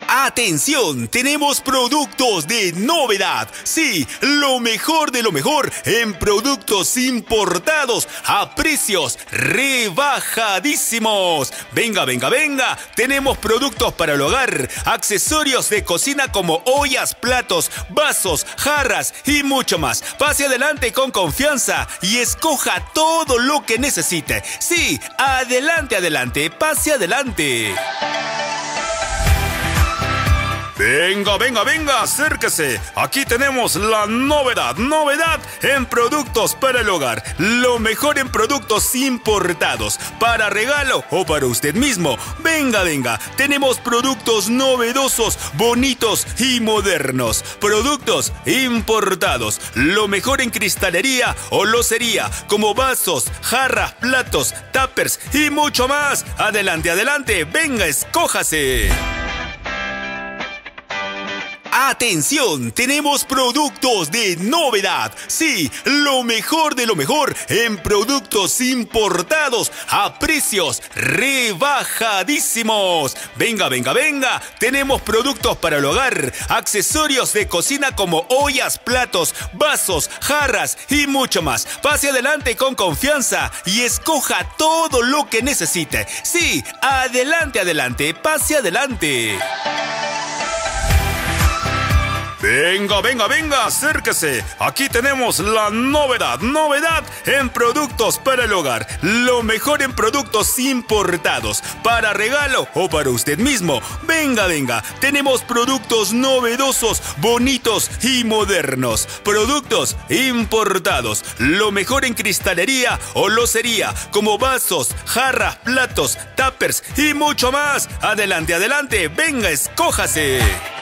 ¡Atención! Tenemos productos de novedad. Sí, lo mejor de lo mejor en productos importados a precios rebajadísimos. Venga, venga, venga. Tenemos productos para el hogar, accesorios de cocina como ollas, platos, vasos, jarras y mucho más. Pase adelante con confianza y escoja todo lo que necesite. Sí, adelante, adelante, pase adelante. Venga, venga, venga, acérquese. Aquí tenemos la novedad en productos para el hogar. Lo mejor en productos importados, para regalo o para usted mismo. Venga, venga, tenemos productos novedosos, bonitos y modernos. Productos importados. Lo mejor en cristalería o locería, como vasos, jarras, platos, tuppers y mucho más. Adelante, adelante, venga, escójase. ¡Atención! Tenemos productos de novedad. Sí, lo mejor de lo mejor en productos importados a precios rebajadísimos. Venga, venga, venga. Tenemos productos para el hogar, accesorios de cocina como ollas, platos, vasos, jarras y mucho más. Pase adelante con confianza y escoja todo lo que necesite. Sí, adelante, adelante, pase adelante. Venga, venga, venga, acérquese. Aquí tenemos la novedad en productos para el hogar. Lo mejor en productos importados, para regalo o para usted mismo. Venga, venga, tenemos productos novedosos, bonitos y modernos. Productos importados. Lo mejor en cristalería o locería, como vasos, jarras, platos, tuppers y mucho más. Adelante, adelante, venga, escójase.